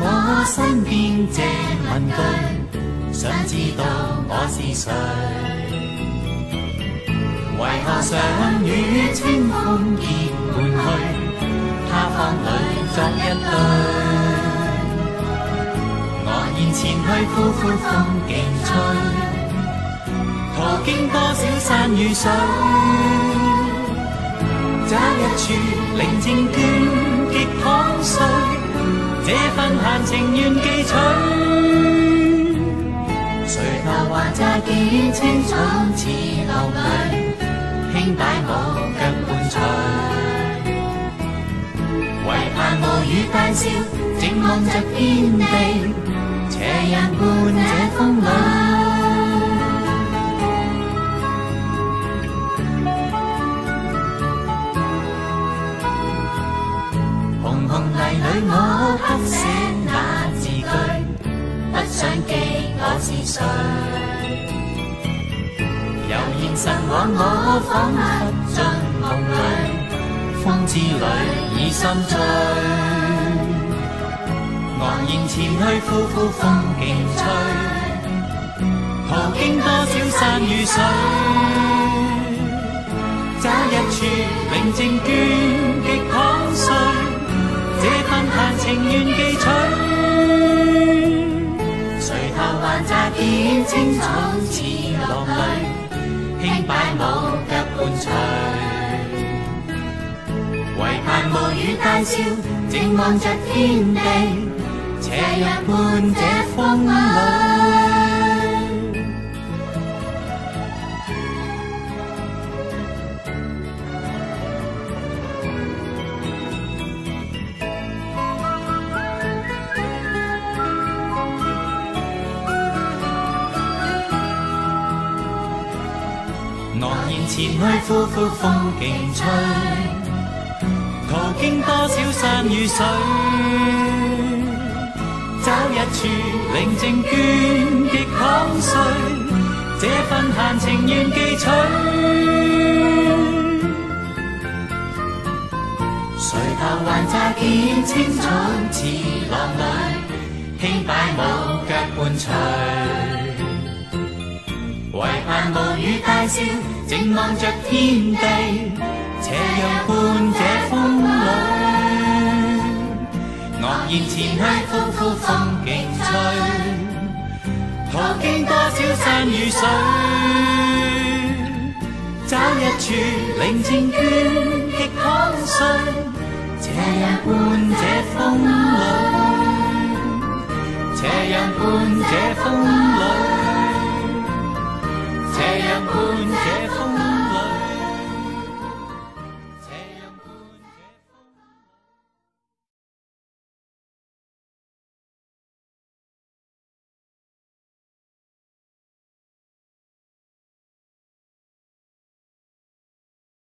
我身邊這問句，想知道我是誰？為何想與清風結伴去，他方裏作一對？我現前去呼呼風勁吹，途經多少山與水，找一處寧靜倦極躺睡，這份閒情願記取。垂頭還乍見青草似浪裏，輕擺舞腳伴隨。唯盼無語大笑，靜望着天地，斜人伴這風裏。裏我刻寫那字句，不想記我是誰。悠然神往我彷彿進夢裏，風之裏已心醉。昂然前去呼呼風勁吹，途經多少山與水，找一處寧靜倦極躺睡，這份閒情願記取。垂頭還乍見青草似浪裏，輕擺舞腳伴隨。唯盼無語大笑，靜望着天地，斜日伴這風裏。昂然前去呼呼風勁吹，途經多少山與水，找一處寧靜倦極躺睡，這份閒情願記取。垂頭還乍見青草似浪裏，輕擺舞腳伴隨。唯盼無語大笑，靜望着天地，斜陽伴這風裏。昂然前去呼呼風勁吹，途經多少山與水，找一處寧靜倦極躺睡，斜陽伴這風裏，斜陽伴這風裏。